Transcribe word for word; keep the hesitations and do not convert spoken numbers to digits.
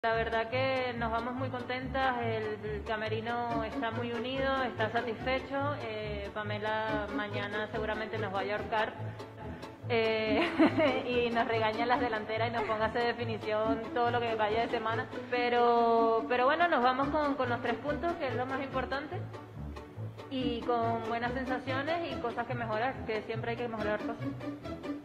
La verdad que nos vamos muy contentas, el, el camerino está muy unido, está satisfecho. eh, Pamela mañana seguramente nos vaya a ahorcar eh, y nos regaña las delanteras y nos ponga a hacer definición todo lo que vaya de semana. Pero, pero bueno, nos vamos con, con los tres puntos, que es lo más importante, y con buenas sensaciones y cosas que mejorar, que siempre hay que mejorar cosas.